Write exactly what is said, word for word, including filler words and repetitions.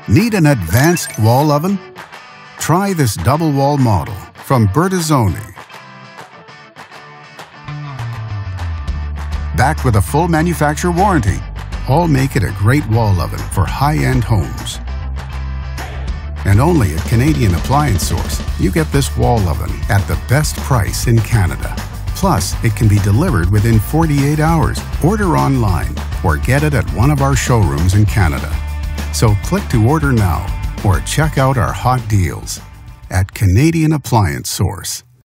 Need an advanced wall oven? Try this double wall model from Bertazzoni. Backed with a full manufacturer warranty, all make it a great wall oven for high-end homes. And only at Canadian Appliance Source, you get this wall oven at the best price in Canada. Plus, it can be delivered within forty-eight hours. Order online or get it at one of our showrooms in Canada. So click to order now or check out our hot deals at Canadian Appliance Source.